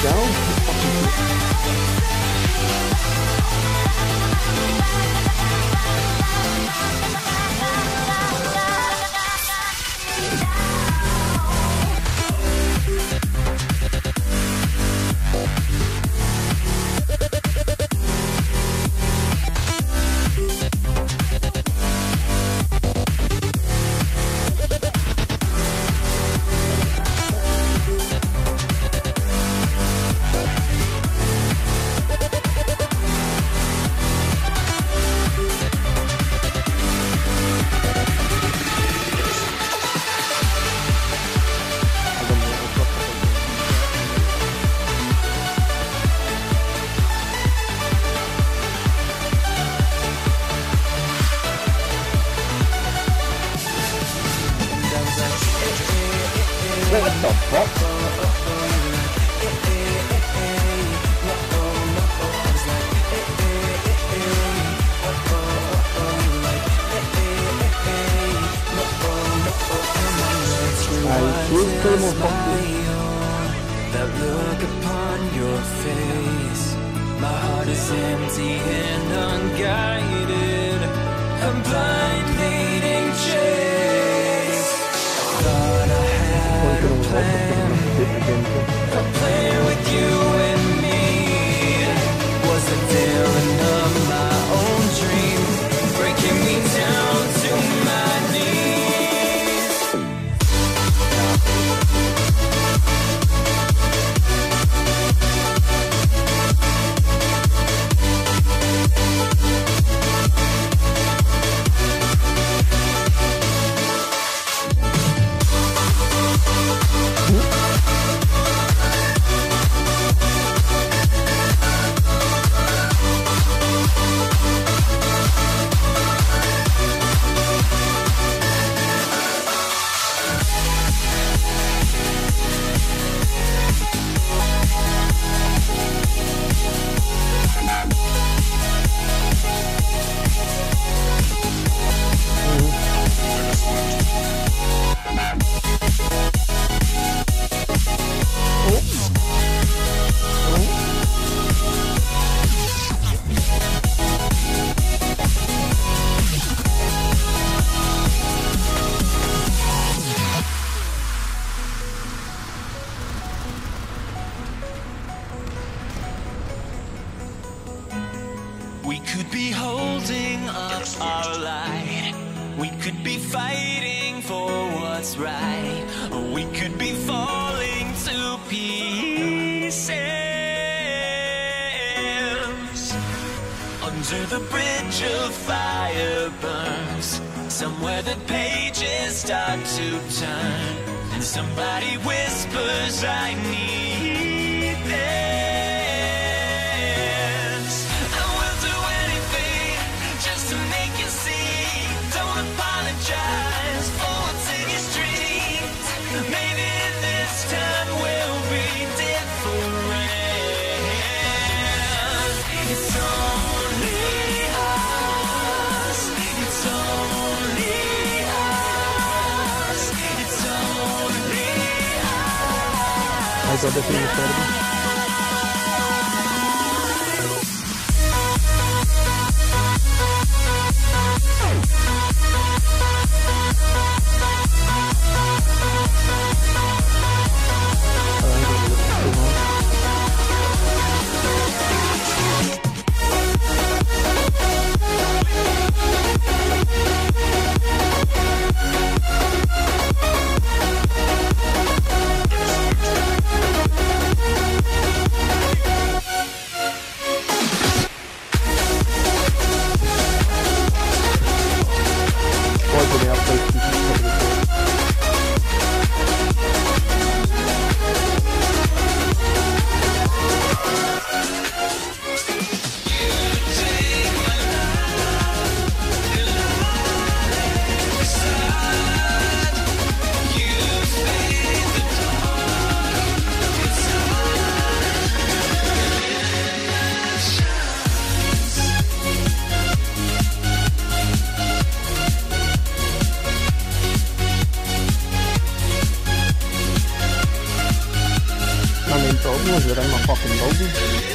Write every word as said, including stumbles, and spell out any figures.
What the fuck? That look upon your face, my heart is empty and unguided, a blind leading chase. Thought I had a plan, a plan with you and me. Was the villain of my own dream, breaking me down to my knees. We could be holding up our light, we could be fighting for what's right, or we could be falling to pieces. Under the bridge of fire burns, somewhere the pages start to turn, and somebody whispers, I need this. Apologize for what's in your street. Maybe this time will be different. It's only us. It's only us. It's only us. I got the thing started. Was it in my fucking building?